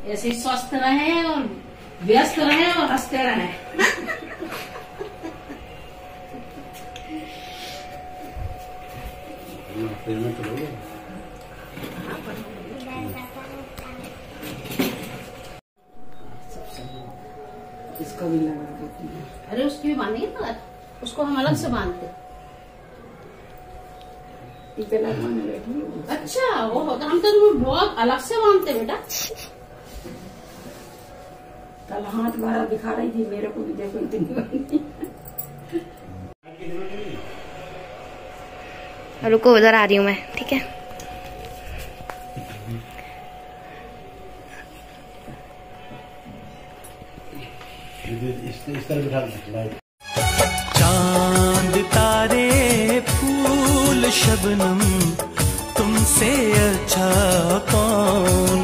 ऐसे स्वस्थ रहे और व्यस्त रहे और हंसते रहे। इसको भी लगा देती हूँ। अरे उसकी भी बांधिए ना, उसको हम अलग से बांधते। अच्छा वो होता, हम तो तुम्हें बहुत अलग से बांधते बेटा। कल हाथ भरा दिखा रही थी मेरे को भी, देखो इतनी। रुको उधर आ रही हूँ मैं, ठीक है। चांद तारे फूल शबनम तुमसे अच्छा कौन